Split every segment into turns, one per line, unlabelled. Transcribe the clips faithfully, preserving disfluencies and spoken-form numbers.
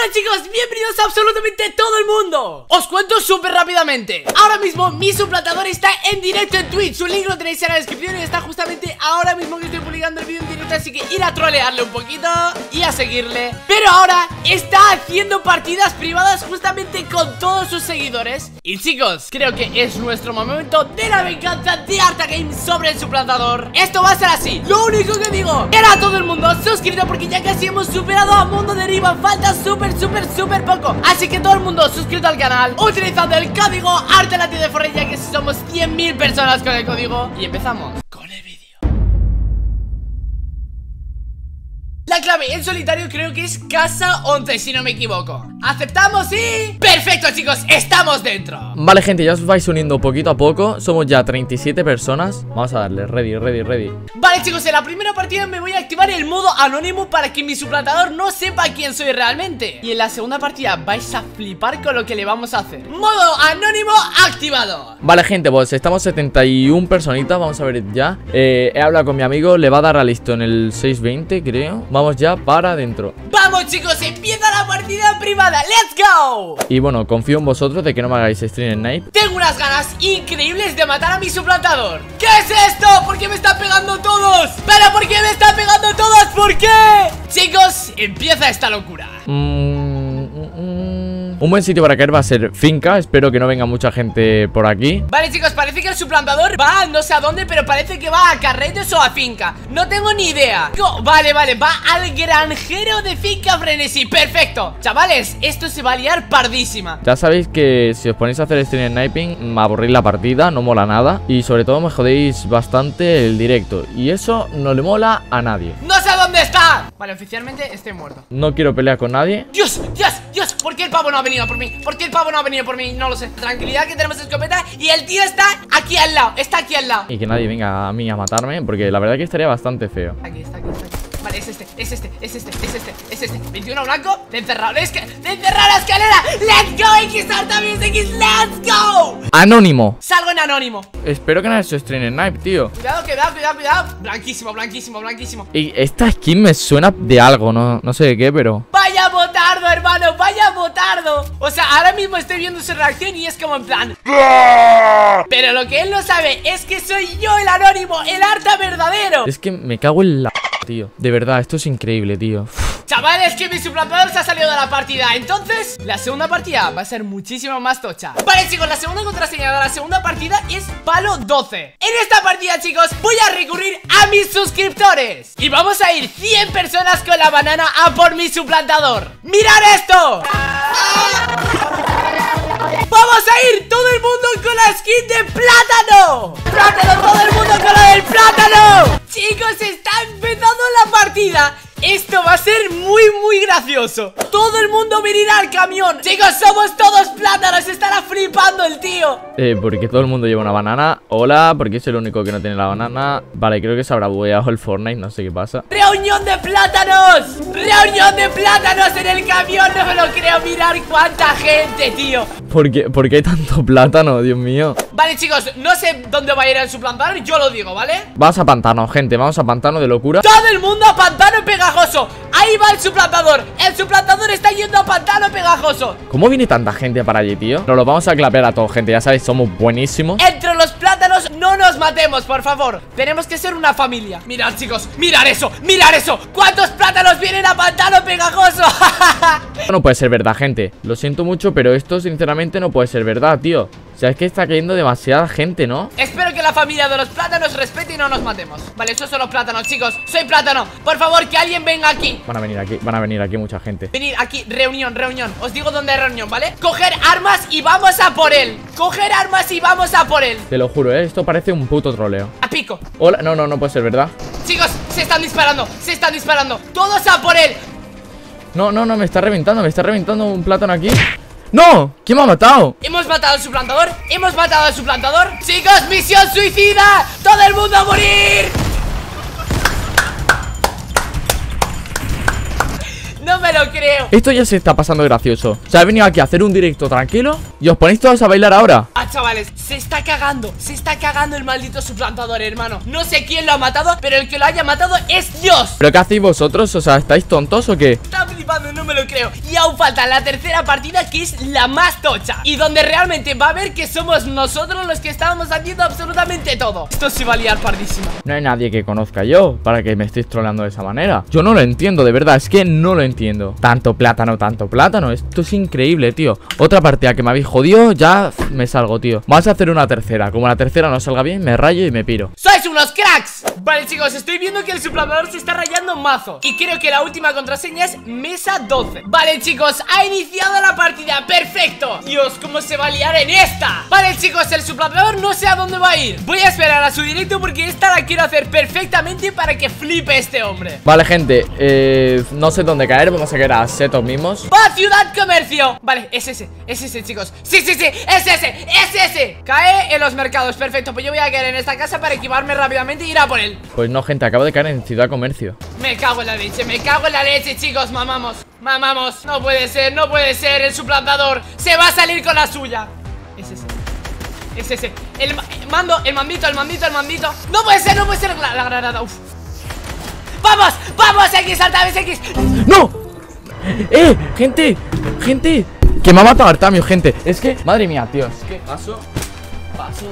Hola chicos, bienvenidos a absolutamente todo el mundo. Os cuento súper rápidamente. Ahora mismo mi suplantador está en directo en Twitch. Su link lo tenéis en la descripción y está justamente ahora mismo que estoy publicando el vídeo en directo. Así que ir a trolearle un poquito y a seguirle. Pero ahora está haciendo partidas privadas justamente con todos sus seguidores. Y chicos, creo que es nuestro momento de la venganza de ArtaGames sobre el suplantador. Esto va a ser así. Lo único que digo, era a todo el mundo suscrito porque ya casi hemos superado a Mundo Deriva. Falta súper, súper, súper poco. Así que todo el mundo suscrito al canal utilizando el código ARTELATIO de Fortnite, ya que somos cien mil personas con el código. Y empezamos con el vídeo. La clave en solitario creo que es casa once, si no me equivoco. ¿Aceptamos? Sí. Perfecto, chicos, estamos dentro.
Vale, gente, ya os vais uniendo poquito a poco. Somos ya treinta y siete personas. Vamos a darle, ready, ready, ready.
Vale, chicos, en la primera partida me voy a activar el modo anónimo para que mi suplantador no sepa quién soy realmente. Y en la segunda partida vais a flipar con lo que le vamos a hacer. Modo anónimo activado.
Vale, gente, pues estamos setenta y una personitas. Vamos a ver ya. eh, He hablado con mi amigo, le va a dar a listo en el seis veinte, creo. Vamos ya para adentro.
Vamos, chicos, empieza la partida privada. ¡Let's go!
Y bueno, confío en vosotros de que no me hagáis stream en Night.
Tengo unas ganas increíbles de matar a mi suplantador. ¿Qué es esto? ¿Por qué me están pegando todos? ¿Pero por qué me están pegando todos? ¿Por qué? Chicos, empieza esta locura.
Mm, Un buen sitio para caer va a ser finca. Espero que no venga mucha gente por aquí.
Vale, chicos, parece que el suplantador va no sé a dónde, pero parece que va a Carretes o a finca. No tengo ni idea. No, vale, vale, va al granjero de finca frenesí. Perfecto. Chavales, esto se va a liar pardísima.
Ya sabéis que si os ponéis a hacer stream en sniping, me aburrís la partida, no mola nada. Y sobre todo me jodéis bastante el directo. Y eso no le mola a nadie.
No sé dónde está. Vale, oficialmente estoy muerto.
No quiero pelear con nadie.
Dios, Dios, Dios, ¿por qué el pavo no ha venido por mí? ¿Por qué el pavo no ha venido por mí? No lo sé. Tranquilidad, que tenemos escopeta y el tío está aquí al lado. Está aquí al lado.
Y que nadie venga a mí a matarme, porque la verdad que estaría bastante feo.
Aquí está, aquí está, aquí. Vale, es este, es este, es este, es este, es este. veintiuno blanco, de encerrado. Es que, de encerrar la escalera. Let's go, X también, X, let's go.
Anónimo.
Salgo en anónimo.
Espero que no haya hecho stream en Snipe, tío.
Cuidado, cuidado, cuidado, cuidado. Blanquísimo, blanquísimo, blanquísimo.
Y esta skin me suena de algo, no, no sé de qué, pero...
Vaya botardo, hermano, vaya botardo. O sea, ahora mismo estoy viendo su reacción y es como en plan... Pero lo que él no sabe es que soy yo el anónimo, el Arta verdadero.
Es que me cago en la... tío. De verdad, esto es increíble, tío.
Chavales, que mi suplantador se ha salido de la partida. Entonces, la segunda partida va a ser muchísimo más tocha. Vale, chicos, la segunda contraseña de la segunda partida es palo doce. En esta partida, chicos, voy a recurrir a mis suscriptores y vamos a ir cien personas con la banana a por mi suplantador. ¡Mirad esto! ¡Vamos a ir todo el mundo con la skin de plátano! ¡Plátano, todo el mundo con la del plátano! Chicos, está empezando la partida. Esto va a ser muy, muy gracioso. Todo el mundo venirá al camión. Chicos, somos todos plátanos. Estará flipando el tío.
Eh, porque todo el mundo lleva una banana. Hola, porque es el único que no tiene la banana. Vale, creo que se habrá bugueado el Fortnite, no sé qué pasa.
¡Reunión de plátanos! ¡Reunión de plátanos en el camión! No me lo creo, mirar cuánta gente, tío.
¿Por qué, ¿Por qué hay tanto plátano, Dios mío?
Vale, chicos, no sé dónde va a ir el suplantador. Yo lo digo, ¿vale?
Vamos a pantano, gente, vamos a pantano de locura.
Todo el mundo a pantano pegajoso. Ahí va el suplantador. El suplantador está yendo a pantano pegajoso.
¿Cómo viene tanta gente para allí, tío? Nos lo vamos a clapear a todos, gente, ya sabéis, somos buenísimos.
Entre los plátanos no nos matemos, por favor. Tenemos que ser una familia. Mirad, chicos, mirad eso, mirad eso. ¿Cuántos plátanos vienen a pantano pegajoso?
No puede ser verdad, gente. Lo siento mucho, pero esto sinceramente no puede ser verdad, tío. O sea, es que está cayendo demasiada gente, ¿no?
Espero que la familia de los plátanos respete y no nos matemos. Vale, estos son los plátanos, chicos. Soy plátano. Por favor, que alguien venga aquí.
Van a venir aquí, van a venir aquí mucha gente.
Venid aquí, reunión, reunión. Os digo dónde hay reunión, ¿vale? Coger armas y vamos a por él. Coger armas y vamos a por él.
Te lo juro, ¿eh? Esto parece un puto troleo.
A pico.
Hola, no, no, no puede ser verdad.
Chicos, se están disparando, se están disparando. Todos a por él.
No, no, no, me está reventando, me está reventando un plátano aquí. ¡No! ¿Quién me ha matado?
¿Hemos matado al suplantador? ¿Hemos matado al suplantador? ¡Chicos, misión suicida! ¡Todo el mundo a morir! No me lo creo.
Esto ya se está pasando gracioso. O sea, he venido aquí a hacer un directo tranquilo y os ponéis todos a bailar ahora.
Ah, chavales, se está cagando. Se está cagando el maldito suplantador, hermano. No sé quién lo ha matado, pero el que lo haya matado es Dios.
¿Pero qué hacéis vosotros? O sea, ¿estáis tontos o qué?
Está flipando, no me lo creo. Y aún falta la tercera partida, que es la más tocha, y donde realmente va a ver que somos nosotros los que estábamos haciendo absolutamente todo. Esto se va a liar pardísimo.
No hay nadie que conozca yo para que me estéis troleando de esa manera. Yo no lo entiendo, de verdad, es que no lo entiendo. Tanto plátano, tanto plátano. Esto es increíble, tío. Otra partida que me habéis jodido, ya me salgo, tío. Vamos a hacer una tercera. Como la tercera no salga bien, me rayo y me piro.
¡Sois unos cracks! Vale, chicos, estoy viendo que el suplantador se está rayando mazo. Y creo que la última contraseña es mesa doce. Vale, chicos, ha iniciado la partida. ¡Perfecto! Dios, cómo se va a liar en esta. Vale, chicos, el suplantador no sé a dónde va a ir. Voy a esperar a su directo porque esta la quiero hacer perfectamente para que flipe este hombre.
Vale, gente, eh, no sé dónde caer. Vamos a caer a setos mismos.
¡Va, ciudad comercio! Vale, es ese, es ese, chicos. Sí, sí, sí, es ese, es ese. Cae en los mercados, perfecto. Pues yo voy a caer en esta casa para equiparme rápidamente y ir a por él.
Pues no, gente, acabo de caer en ciudad comercio.
Me cago en la leche, me cago en la leche, chicos. Mamamos, mamamos. No puede ser, no puede ser. El suplantador se va a salir con la suya. Es ese, es ese. El, ma el mando, el mandito, el mandito, el mandito. No puede ser, no puede ser la, la granada, uf. ¡Vamos! ¡Vamos! ¡X! ¡Salta! ¡X!
¡No! ¡Eh! ¡Gente! ¡Gente! Que me ha matado Artamio, gente. Es que, madre mía, tío. Es que paso, paso.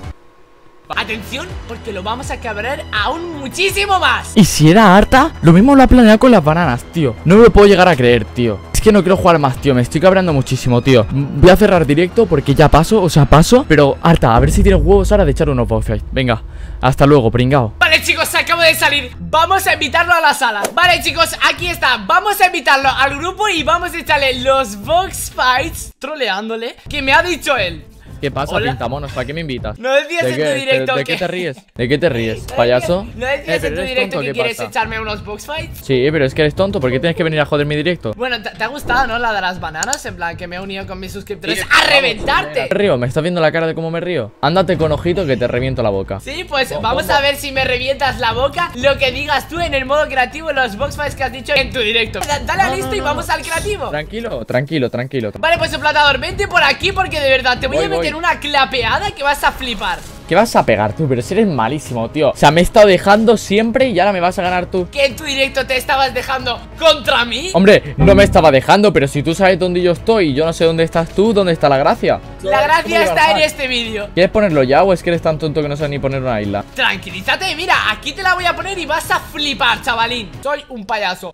Atención, porque lo vamos a cabrear aún muchísimo más.
¿Y si era Arta? Lo mismo lo ha planeado con las bananas, tío. No me lo puedo llegar a creer, tío. Es que no quiero jugar más, tío. Me estoy cabreando muchísimo, tío. Voy a cerrar directo porque ya paso, o sea, paso. Pero, Arta, a ver si tienes huevos ahora de echar unos box fight. Venga, hasta luego, pringao.
Vale, chicos, acabo de salir. Vamos a invitarlo a la sala. Vale, chicos, aquí está. Vamos a invitarlo al grupo y vamos a echarle los box fights, troleándole, que me ha dicho él.
¿Qué pasa,
Hola.
pintamonos? ¿Para qué me invitas?
No decías
¿De
en
qué?
tu directo
¿De
que...
qué te ríes? ¿De qué te ríes, payaso?
¿No decías
Eh,
en tu
¿eres
directo
tonto?
que
¿Qué
quieres
pasa?
echarme unos box fights?
Sí, pero es que eres tonto. ¿Por qué tienes que venir a joder mi directo?
Bueno, ¿te, te ha gustado, no? La de las bananas, en plan que me he unido con mis suscriptores
Sí,
a
vamos,
reventarte.
¿Me río? ¿Me estás viendo la cara de cómo me río? Ándate con ojito que te reviento la boca.
Sí, pues vamos a ver si me revientas la boca lo que digas tú en el modo creativo en los box fights que has dicho en tu directo. Da- Dale a
No,
listo
no,
y
no.
vamos al creativo.
Tranquilo, tranquilo, tranquilo.
Vale, pues suplantador, vente por aquí porque de verdad te voy,
Voy,
a meter
voy.
una clapeada que vas a flipar.
¿Qué vas a pegar tú? Pero si eres malísimo, tío. O sea, me he estado dejando siempre y ahora me vas a ganar tú.
¿Que en tu directo te estabas dejando contra mí?
Hombre, no me estaba dejando, pero si tú sabes dónde yo estoy y yo no sé dónde estás tú, ¿dónde está la gracia?
La
¿Cómo
gracia
iba a
está en
bajar?
este vídeo.
¿Quieres ponerlo ya o es que eres tan tonto que no sabes ni poner una isla?
Tranquilízate, mira, aquí te la voy a poner y vas a flipar, chavalín. Soy un payaso.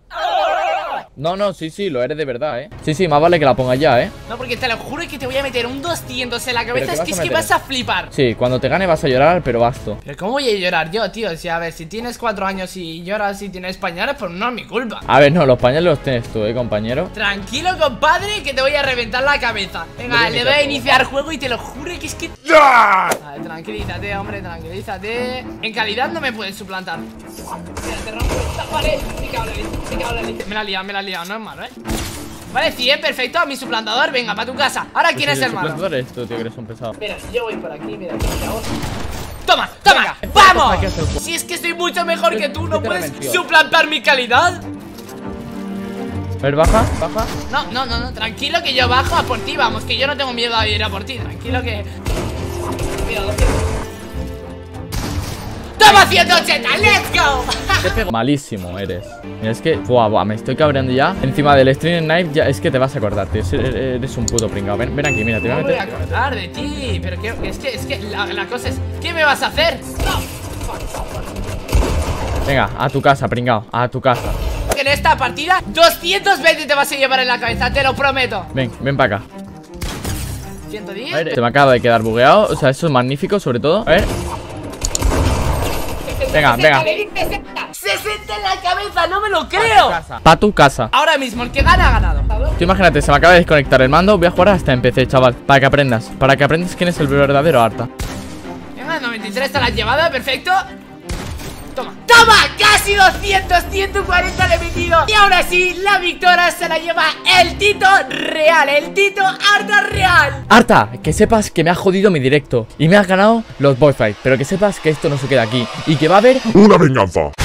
No, no, sí, sí, lo eres de verdad, ¿eh? Sí, sí, más vale que la pongas ya, ¿eh?
No, porque te lo juro que te voy a meter un doscientos en la
¿Pero
cabeza.
qué
Es
vas
que
a
es que
meter?
vas a flipar.
Sí, cuando te gane vas a llorar, pero basto.
Pero ¿cómo voy a llorar yo, tío? O sea, a ver, si tienes cuatro años y lloras y tienes pañales, pues no es mi culpa.
A ver, no, los pañales los tienes tú, ¿eh, compañero?
Tranquilo, compadre, que te voy a reventar la cabeza. Venga,
Voy a
le
iniciar
voy a
todo.
iniciar juego y te lo juro que es que... A ver, tranquilízate, hombre, tranquilízate. En calidad no me puedes suplantar. Mira, te rompo esta pared. Me cago en la leche, me cago en la leche. Me la he liado, me la he liado, no es malo, ¿eh? Vale, cien, perfecto, a mi suplantador, venga, para tu casa. Ahora, ¿quién es el malo?
suplantador eres tú, tío, que eres un pesado.
Mira, yo voy por aquí, mira, aquí hago. Toma, toma, vamos. Si es que estoy mucho mejor que tú, no
¿Qué te
puedes
revenció?
suplantar mi calidad.
A ver, baja, baja.
No, no, no, no, tranquilo que yo bajo a por ti, vamos, que yo no tengo miedo a ir a por ti, tranquilo que... Cuidado, ¡toma ciento ochenta! ¡Let's go!
Te pego. Malísimo eres. Mira, es que, buah, buah, me estoy cabreando ya. Encima del Stream Knife, ya es que te vas a acordar, tío. Eres, eres un puto pringao. Ven, ven aquí, mira, te voy a
No me voy
meter.
a acordar de ti, pero que, es que, es que la, la cosa es... ¿Qué me vas a hacer?
Venga, a tu casa, pringao, a tu casa.
En esta partida, doscientos veinte te vas a llevar en la cabeza, te lo prometo.
Ven, ven para acá.
ciento diez.
A ver, se me acaba de quedar bugueado. O sea, eso es magnífico, sobre todo. A ver. Venga, venga.
sesenta en la cabeza, no me lo creo.
Pa' tu casa.
Ahora mismo, el que gana ha ganado.
Tú imagínate, se me acaba de desconectar el mando. Voy a jugar hasta en P C, chaval. Para que aprendas. Para que aprendas quién es el verdadero Arta.
Venga, noventa y tres te la has llevado, perfecto. Toma, toma, casi doscientos, ciento cuarenta le he metido. Y ahora sí, la victoria se la lleva el Tito Real, el Tito Arta Real.
Arta, que sepas que me has jodido mi directo y me has ganado los boss fight. Pero que sepas que esto no se queda aquí y que va a haber
una venganza.